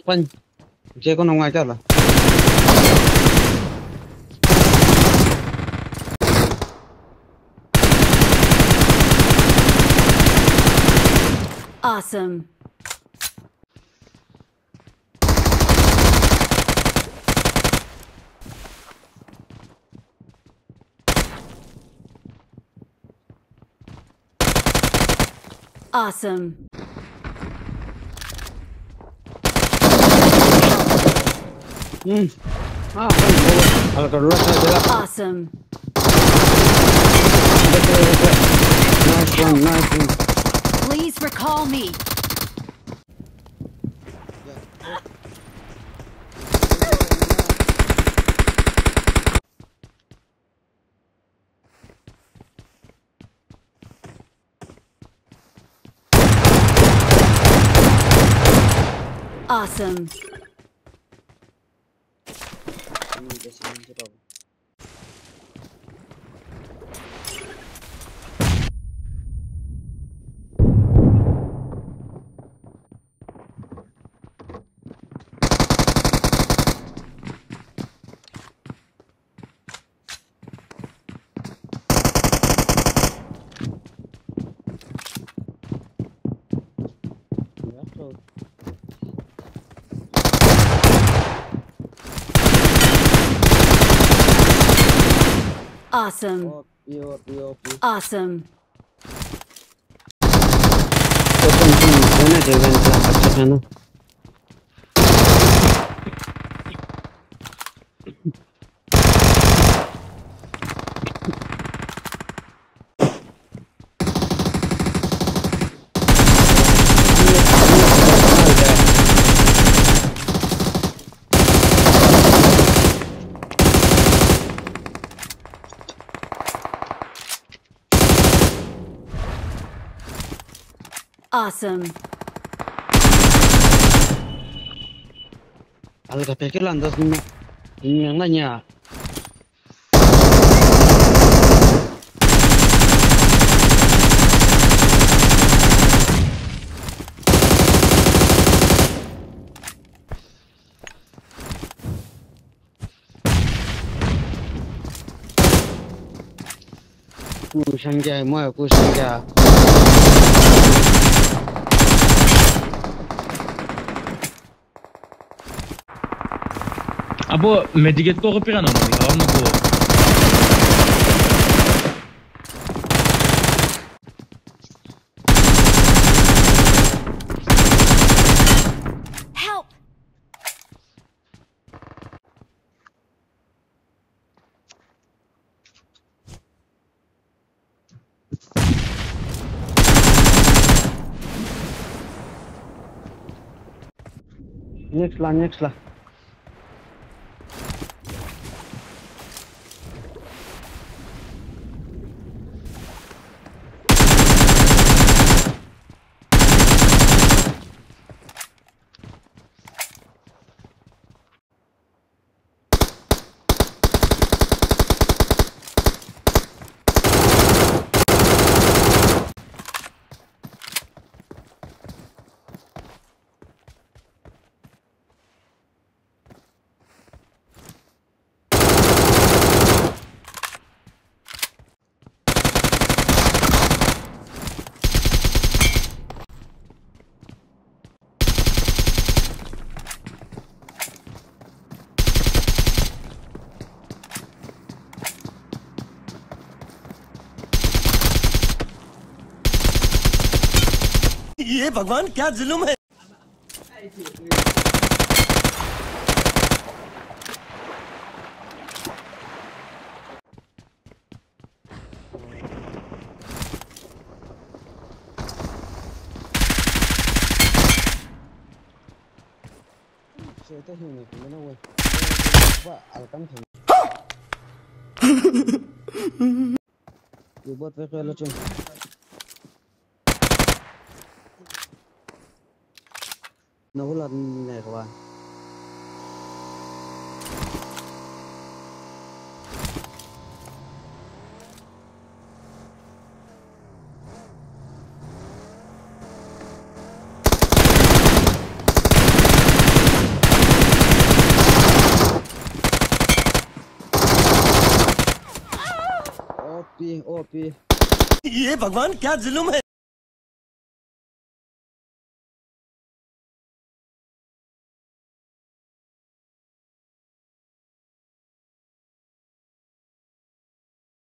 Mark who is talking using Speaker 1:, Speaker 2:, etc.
Speaker 1: Quanh chơi con ngoài chắc là
Speaker 2: Awesome. Awesome.
Speaker 1: Al color
Speaker 2: Awesome.
Speaker 1: nice one.
Speaker 2: Please recall me. Awesome. Awesome. Awesome. Awesome.
Speaker 1: Alga pikir landas yang nanya. Kusangja, mau kusangja.
Speaker 3: Abo medikit ko kepikiran ono di kawan aku.
Speaker 2: Help.
Speaker 1: Next lah.
Speaker 4: ये भगवान क्या जुल्म है।
Speaker 1: Itu ini gimana weh? Coba alkan dibuat pakai lucu. Nahulan nih kawan. P, OP.
Speaker 4: ये भगवान क्या जुल्म है